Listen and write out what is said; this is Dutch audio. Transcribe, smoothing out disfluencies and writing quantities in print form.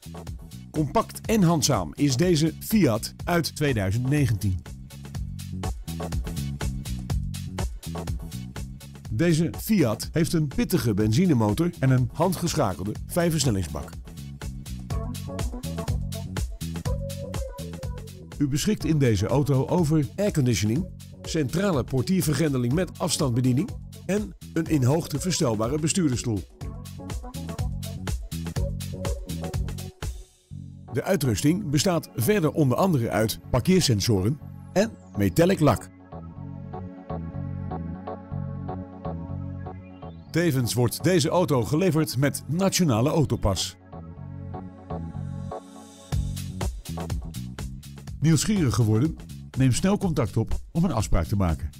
Compact en handzaam is deze Fiat uit 2019. Deze Fiat heeft een pittige benzinemotor en een handgeschakelde 5-versnellingsbak. U beschikt in deze auto over airconditioning, centrale portiervergrendeling met afstandsbediening en een in hoogte verstelbare bestuurdersstoel. De uitrusting bestaat verder onder andere uit parkeersensoren en metallic lak. Tevens wordt deze auto geleverd met Nationale Autopas. Nieuwsgierig geworden? Neem snel contact op om een afspraak te maken.